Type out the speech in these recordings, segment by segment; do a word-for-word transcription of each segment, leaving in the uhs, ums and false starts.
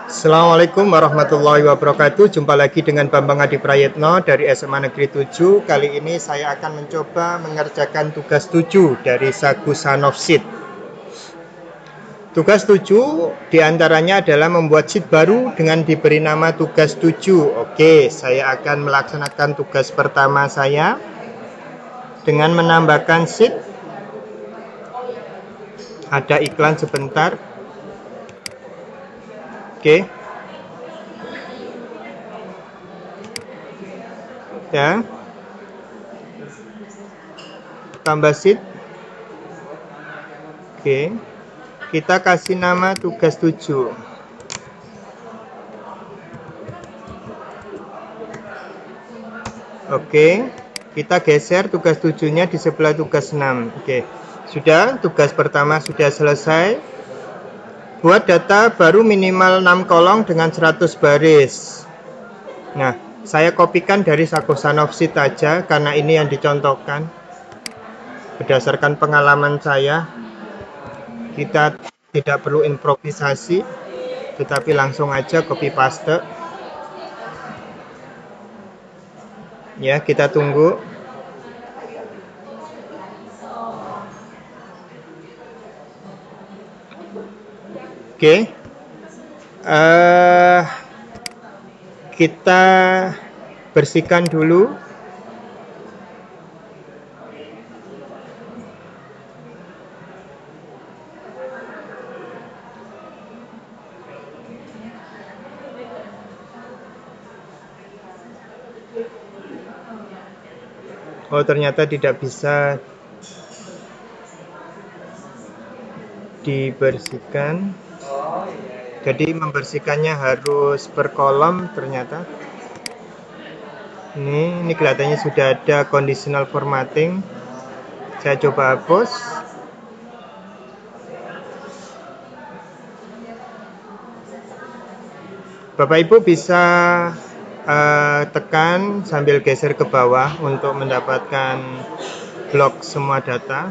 Assalamualaikum warahmatullahi wabarakatuh. Jumpa lagi dengan Bambang Adi Prayetno dari S M A Negeri tujuh. Kali ini saya akan mencoba mengerjakan tugas tujuh dari Sagu Son of Sid. Tugas tujuh diantaranya adalah membuat sheet baru dengan diberi nama tugas tujuh. Oke, saya akan melaksanakan tugas pertama saya dengan menambahkan sheet. Ada iklan sebentar. Oke. Ya. Tambah sheet. Oke. Kita kasih nama tugas tujuh. Oke. Kita geser tugas tujuh-nya di sebelah tugas enam. Oke. Sudah, tugas pertama sudah selesai. Buat data baru minimal enam kolom dengan seratus baris. Nah, saya kopikan dari Sagu Son of Sid aja karena ini yang dicontohkan. Berdasarkan pengalaman saya, kita tidak perlu improvisasi, tetapi langsung aja copy paste. Ya, kita tunggu. Oke, uh, kita bersihkan dulu. Oh, ternyata tidak bisa dibersihkan. Jadi membersihkannya harus per kolom ternyata. Ini, ini kelihatannya sudah ada conditional formatting. Saya coba hapus. Bapak Ibu bisa uh, tekan sambil geser ke bawah untuk mendapatkan blok semua data.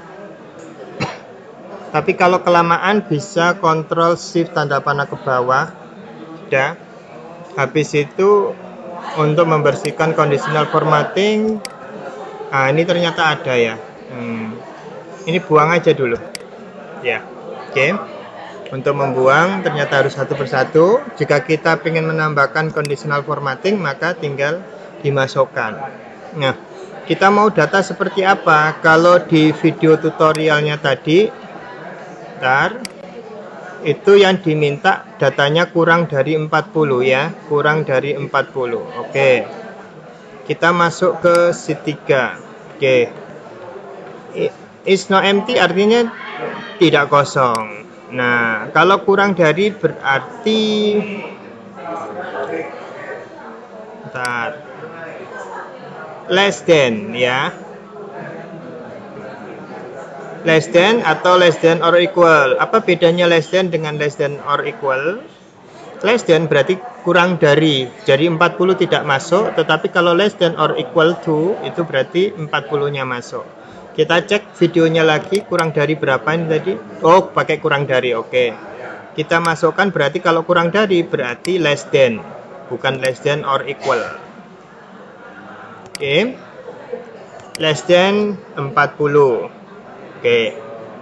Tapi kalau kelamaan bisa Ctrl Shift tanda panah ke bawah. Sudah. Habis itu untuk membersihkan conditional formatting. Nah, ini ternyata ada ya. Hmm. Ini buang aja dulu. Ya. Oke. Untuk membuang ternyata harus satu persatu. Jika kita ingin menambahkan conditional formatting, maka tinggal dimasukkan. Nah, kita mau data seperti apa? Kalau di video tutorialnya tadi, bentar, itu yang diminta datanya kurang dari empat puluh ya, kurang dari empat puluh. Oke, kita masuk ke sheet tiga. Oke, is not empty artinya tidak kosong. Nah, kalau kurang dari berarti bentar, less than ya, less than atau less than or equal. Apa bedanya less than dengan less than or equal? Less than berarti kurang dari, jadi empat puluh tidak masuk. Tetapi kalau less than or equal to, itu berarti empat puluh-nya masuk. Kita cek videonya lagi, kurang dari berapa ini tadi? Oh, pakai kurang dari, oke. Kita masukkan berarti kalau kurang dari berarti less than, bukan less than or equal. Oke, less than empat puluh. Oke.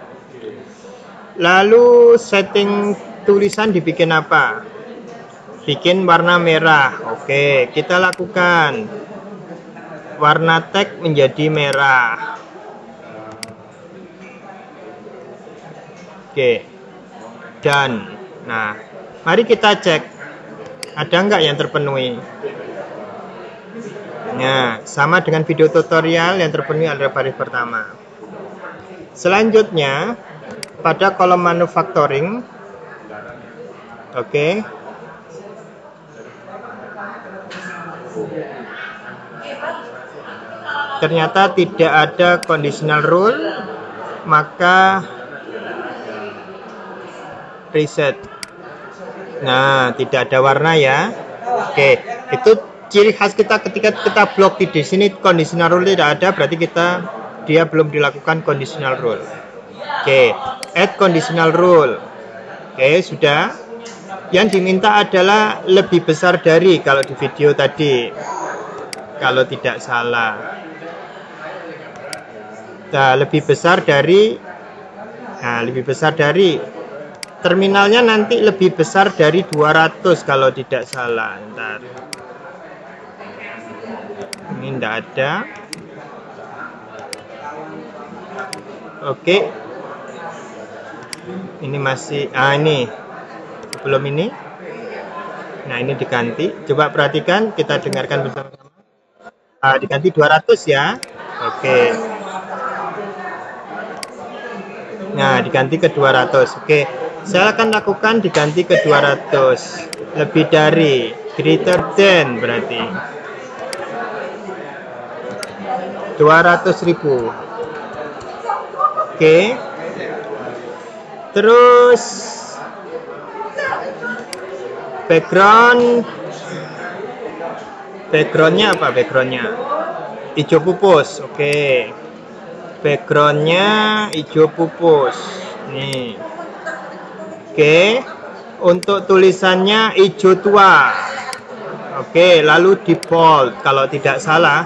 Lalu setting tulisan dibikin apa? Bikin warna merah. Oke, kita lakukan. Warna teks menjadi merah. Oke. Dan nah, mari kita cek. Ada nggak yang terpenuhi? Nah, sama dengan video tutorial yang terpenuhi adalah baris pertama. Selanjutnya pada kolom manufacturing, oke, okay. Ternyata tidak ada conditional rule, maka reset. Nah, tidak ada warna ya. Oke, okay. Itu ciri khas kita ketika kita blok di sini conditional rule tidak ada, berarti kita dia belum dilakukan conditional rule. Oke, okay. Add conditional rule. Oke, okay, sudah. Yang diminta adalah lebih besar dari, kalau di video tadi, kalau tidak salah. Nah, lebih besar dari, nah lebih besar dari, terminalnya nanti lebih besar dari dua ratus kalau tidak salah. Ntar. Ini tidak ada. Oke. Ini masih, ah ini. Sebelum ini. Nah, ini diganti. Coba perhatikan, kita dengarkan bersama-sama. Ah, diganti dua ratus ya. Oke. Nah, diganti ke dua ratus. Oke. Saya akan lakukan diganti ke dua ratus. Lebih dari, greater than berarti. dua ratus ribu. Oke. Terus background backgroundnya apa backgroundnya hijau pupus. Oke, backgroundnya hijau pupus nih. Oke, untuk tulisannya hijau tua. Oke, lalu di bold kalau tidak salah.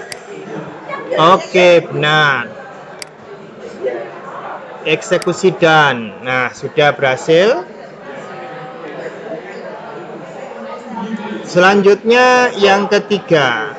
Oke, benar. Eksekusi dan, nah sudah berhasil. Selanjutnya yang ketiga.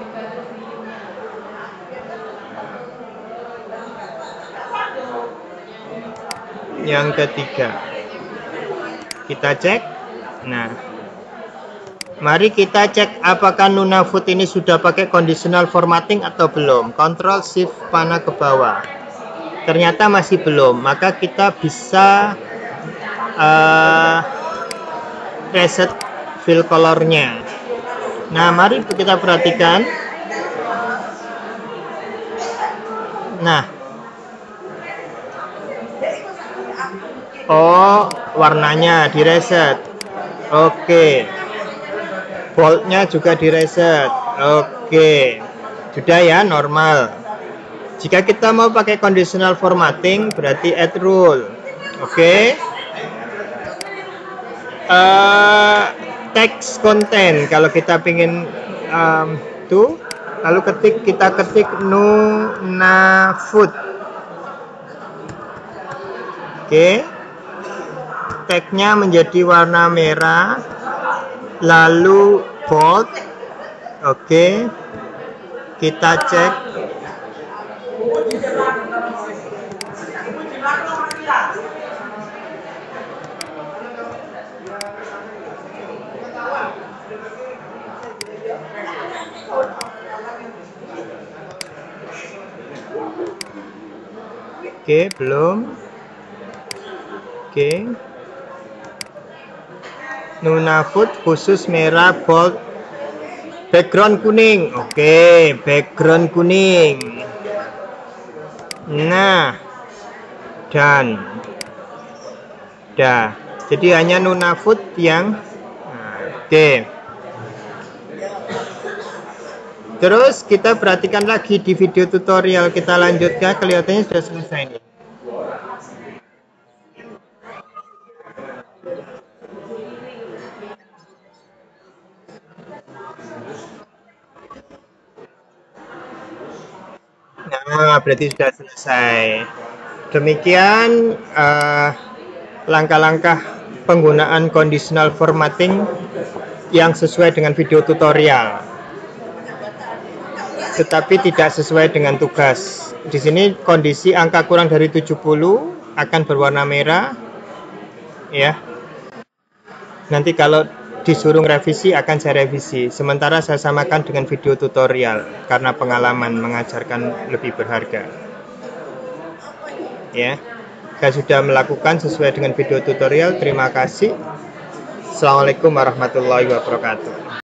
Yang ketiga. Kita cek. Nah. Mari kita cek apakah Nunavut ini sudah pakai conditional formatting atau belum. Ctrl Shift panah ke bawah. Ternyata masih belum. Maka kita bisa uh, reset fill colornya. Nah, mari kita perhatikan. Nah, oh, warnanya direset. Oke, boldnya juga direset. Oke, sudah ya, normal. Jika kita mau pakai conditional formatting, berarti add rule. Oke. Uh, text content kalau kita ingin um, tuh lalu ketik kita ketik Nunavut. Oke, tagnya menjadi warna merah lalu bold. Oke, kita cek. Oke, belum. Oke. Nunavut khusus merah bold. Background kuning. Oke, background kuning. Nah. Dan dah. Jadi hanya Nunavut yang nah, oke. Terus kita perhatikan lagi di video tutorial kita lanjutkan, kelihatannya sudah selesai nih. Nah, berarti sudah selesai. Demikian langkah-langkah uh, penggunaan conditional formatting yang sesuai dengan video tutorial. Tetapi tidak sesuai dengan tugas. Di sini kondisi angka kurang dari tujuh puluh akan berwarna merah. Ya. Nanti kalau disuruh revisi akan saya revisi. Sementara saya samakan dengan video tutorial karena pengalaman mengajarkan lebih berharga. Ya. Saya sudah melakukan sesuai dengan video tutorial. Terima kasih. Assalamualaikum warahmatullahi wabarakatuh.